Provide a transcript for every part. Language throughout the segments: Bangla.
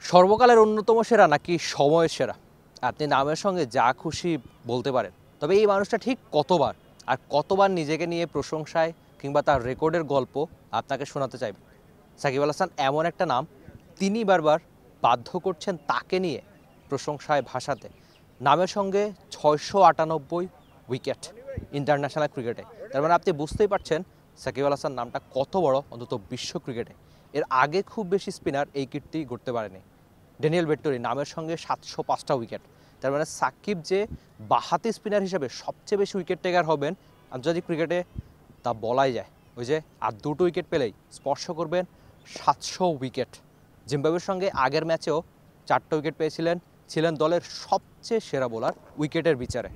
সর্বকালের অন্যতম সেরা নাকি সময়ের সেরা? আপনি নামের সঙ্গে যা খুশি বলতে পারেন, তবে এই মানুষটা ঠিক কতবার আর কতবার নিজেকে নিয়ে প্রশংসায় কিংবা তার রেকর্ডের গল্প আপনাকে শোনাতে চাইবেন? সাকিব আল হাসান এমন একটা নাম, তিনি বারবার বাধ্য করছেন তাকে নিয়ে প্রশংসায় ভাসাতে। নামের সঙ্গে 698 উইকেট ইন্টারন্যাশনাল ক্রিকেটে। তার মানে আপনি বুঝতেই পারছেন সাকিব আল হাসান নামটা কত বড়, অন্তত বিশ্ব ক্রিকেটে। এর আগে খুব বেশি স্পিনার এই কীর্তি করতে পারেনি। ড্যানিয়েল ভেট্টোরি নামের সঙ্গে 705টা উইকেট। তার মানে সাকিব যে বাঁহাতি স্পিনার হিসেবে সবচেয়ে বেশি উইকেট টেকার হবেন আন্তর্জাতিক ক্রিকেটে, তা বলাই যায়। ওই যে আর দুটো উইকেট পেলেই স্পর্শ করবেন 700 উইকেট। জিম্বাবুয়ের সঙ্গে আগের ম্যাচেও 4টা উইকেট পেয়েছিলেন, ছিলেন দলের সবচেয়ে সেরা বোলার উইকেটের বিচারে।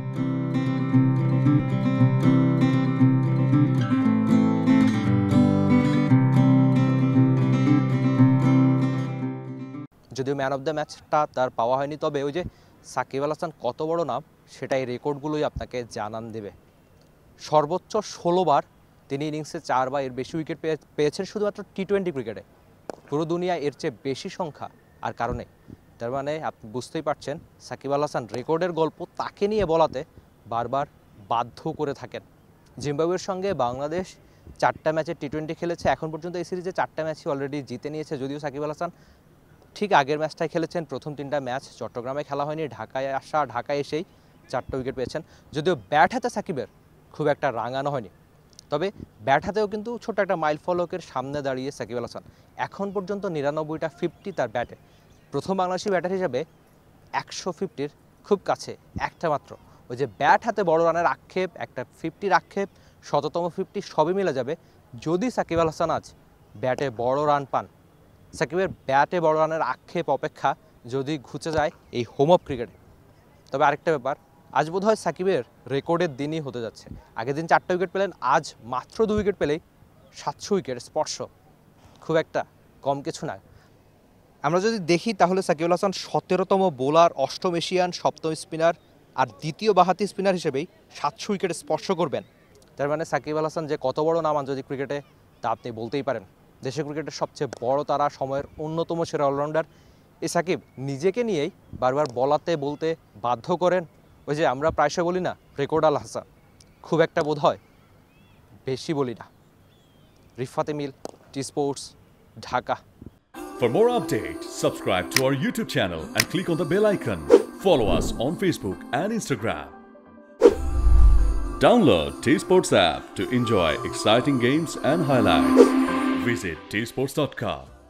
যদিও ম্যান অফ দ্য ম্যাচটা তার পাওয়া হয়নি, তবে ওই যে সাকিব আল হাসান কত বড় নাম সেটা এই রেকর্ডগুলোই আপনাকে জানান দেবে। সর্বোচ্চ 16 বার তিনি ইনিংসে 4 বা এর বেশি উইকেট পেয়েছেন শুধুমাত্র টি-20 ক্রিকেটে। পুরো দুনিয়ায় এর চেয়ে বেশি সংখ্যা আর কারণে। তার মানে আপনি বুঝতেই পারছেন সাকিব আল হাসান রেকর্ডের গল্প তাকে নিয়ে বলাতে বারবার বাধ্য করে থাকেন। জিম্বাবুয়ের সঙ্গে বাংলাদেশ 4টা ম্যাচে টি-20 খেলেছে, এখন পর্যন্ত এই সিরিজে 4টা ম্যাচই অলরেডি জিতে নিয়েছে। যদিও সাকিব আল হাসান ঠিক আগের ম্যাচটাই খেলেছেন, প্রথম 3টা ম্যাচ চট্টগ্রামে খেলা হয়নি, ঢাকায় এসেই 4টা উইকেট পেয়েছেন। যদিও ব্যাট হাতে সাকিবের খুব একটা রাঙানো হয়নি, তবে ব্যাট হাতেও কিন্তু ছোট্ট একটা মাইল ফলকের সামনে দাঁড়িয়ে সাকিব আল হাসান। এখন পর্যন্ত 99টা 50 তার ব্যাটে। প্রথম বাংলাদেশি ব্যাটার হিসাবে 150-র খুব কাছে একটা মাত্র। ওই যে ব্যাট হাতে বড় রানের আক্ষেপ, একটা 50-র আক্ষেপ, 100তম 50 সবই মিলে যাবে যদি সাকিব আল হাসান আজ ব্যাটে বড় রান পান। সাকিবের ব্যাটে বড় রানের আক্ষেপ অপেক্ষা যদি ঘুচে যায় এই হোম অফ ক্রিকেটে। তবে আরেকটা ব্যাপার, আজ বোধহয় সাকিবের রেকর্ডের দিনই হতে যাচ্ছে। আগের দিন 4টা উইকেট পেলেন, আজ মাত্র 2 উইকেট পেলেই 700 উইকেট স্পর্শ। খুব একটা কম কিছু না। আমরা যদি দেখি তাহলে সাকিব আল হাসান 17তম বোলার, 8ম এশিয়ান, 7ম স্পিনার আর দ্বিতীয় বাঁহাতি স্পিনার হিসেবেই 700 উইকেট স্পর্শ করবেন। তার মানে সাকিব আল হাসান যে কত বড় নাম আন্তর্জাতিক ক্রিকেটে তা আপনি বলতেই পারেন। দেশের ক্রিকেটের সবচেয়ে বড় তারা, সময়ের অন্যতম সেরা অলরাউন্ডার এই সাকিব নিজেকে নিয়েই বারবার বলতে বাধ্য করেন। ওই যে আমরা প্রায়শই বলি না রেকর্ড আল হাসান, খুব একটা বোধ হয় বেশি বলি না। Rifat Emil, T Sports, Dhaka. For more updates, subscribe to our YouTube channel and click on the bell icon. Follow us on Facebook and Instagram. Download T-Sports app to enjoy exciting games and highlights. Visit tsports.com.